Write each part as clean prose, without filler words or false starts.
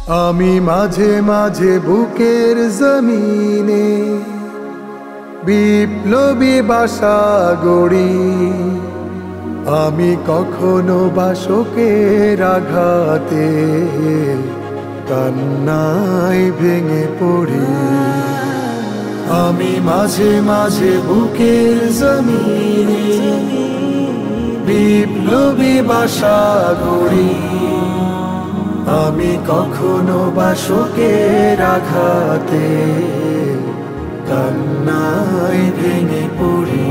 আমি মাঝে মাঝে বুকের জমিনে বিপ্লবী বাসা গড়ি। আমি কখনো বা শোকের আঘাতে কান্নায় ভেঙে পড়ি। আমি মাঝে মাঝে বুকের জমিনে বিপ্লবী বাসা গড়ি। আমি কখনো বা শোকের আঘাতে কান্নায় ভেঙে পড়ি।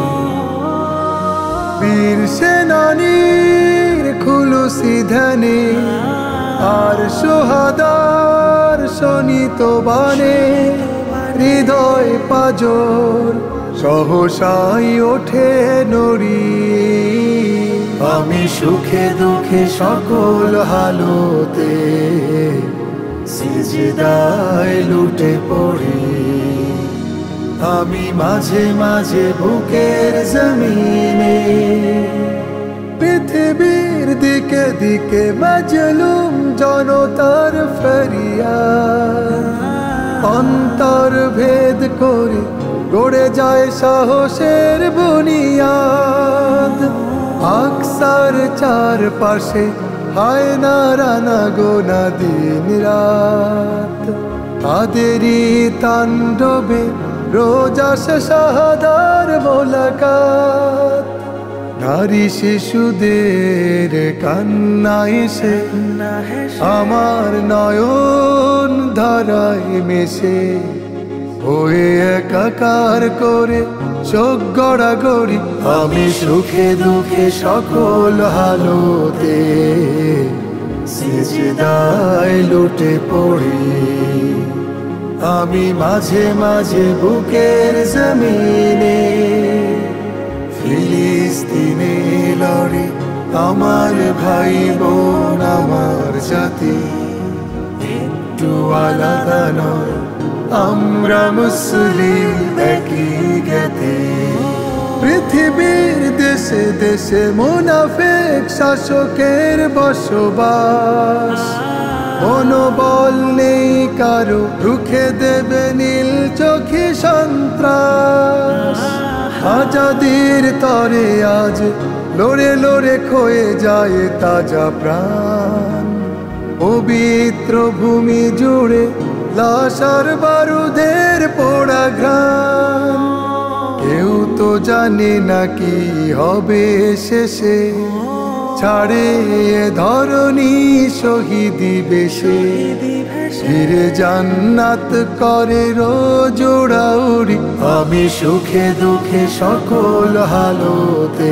বীর সেনানীর খুলুসি ধ্যানে আর সোহাদার শোনিত বাণে হৃদয় পাজর সহসাই ওঠে নড়ি। আমি সুখে দুঃখে সকল হালতে সিজদায় লুটে পড়ি। আমি মাঝে মাঝে বুকের জমিনে পৃথিবীর দিকে দিকে মাজলুম জনতার ফরিয়াদ অন্তর ভেদ করে গড়ে যায় সাহসের বুনিয়াদ। আকসার চারপাশে হয় না রানা গোনা দিন রাত, তাদেরই তাণ্ডবে রোজ আসে শাহাদার মোলাকাত। নারী শিশুদের কান্না এসে আমার নয়ন ধারায় মেশে হয়ে একাকার করে চোখ গড়াগড়ি। আমি সুখে দুঃখে সকল হালতে সিজদায় লুটে পড়ি। আমি মাঝে মাঝে বুকের জমিনে ফিলিস্তিনে লড়ে আমার ভাই বোন আমার জাতি। একটু আলাদা নয় আমরা মুসলিম একই জ্ঞাতি। পৃথিবীর দেশে দেশে মুনাফিক শাসকের বসবাস, মনোবল নেই কারো রুখে দেবে নীল চোখে সন্ত্রাস। আজাদির তরে আজ লড়ে লড়ে ক্ষয়ে যায় তাজা প্রাণ। পবিত্র ভূমি জুড়ে লাশ আর বারুদের পোড়া ঘ্রাণ। কেউ তো জানে না কি হবে শেষে, ছাড়ে ধরণী শহীদি বেশে। ফিরে জান্নাত করে রোজ উড়াউড়ি। আমি সুখে দুঃখে সকল হালতে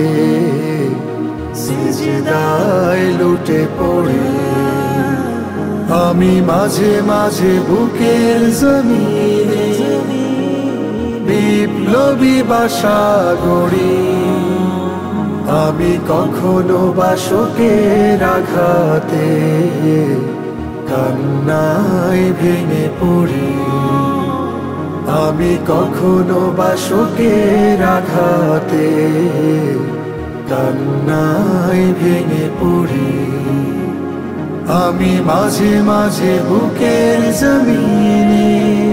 সিজদায় লুটে পড়ি। আমি মাঝে মাঝে বুকের জমিনে বিপ্লবী বাসা গড়ি। আমি কখনো বা শোকের আঘাতে কান্নায় ভেঙে পড়ি। আমি কখনো বা শোকের আঘাতে কান্নায় ভেঙে পড়ি। আমি মাঝে মাঝে বুকের জমিনে